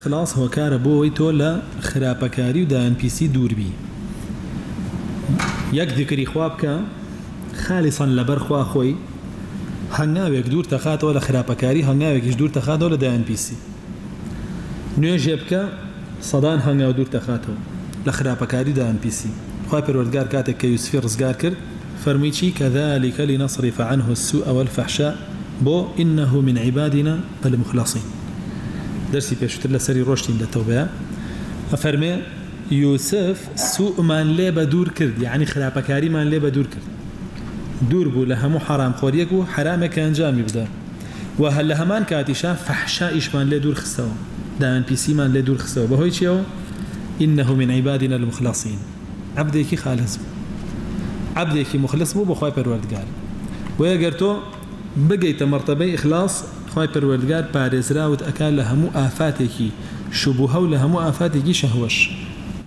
خلاص هو كار بوي تولا خرابكاري ودا ان بي سي دور بي يك ذكري خوابك خالصا لبرخوا خوي هنگاوێک دوور تەخاتەوە لە خراپەکاری هەنگاوێکیش دوور تەخاتەوە لە دایان پیسی نوێژێ بکە سەدان هەنگاو دوور تەخاتەوە لە خراپەکاری دایان پیسی خوای پەروەردگار کاتێک کە یوسفی ڕزگار کرد فەرمی چی كذلك لنصرف عنه السوء والفحشاء بو إنه من عبادنا المخلصين درسي پێشتر لەسەری ڕۆشتین لە تەوبەیە ئەفەرمێ یوسف سوءمان لێ بە دوور کرد یعنی خراپەکاریمان لێ بە دوور کرد دور بو لهمو حرام خوريك و حرامك انجامي بدا وهل لهمان كاتشا فحشاء إشمان لدور خستوا دان بي سي مان لدور خستوا بهوي تشيو إنه من عبادنا المخلصين عبدك خالص عبدك مخلص بو بخواي پروردگار ويقرتو بقيت مرتبه إخلاص خواي پروردگار بارزرا وتأكال لهمو آفاتك شبوها ولهمو آفاتك شهوش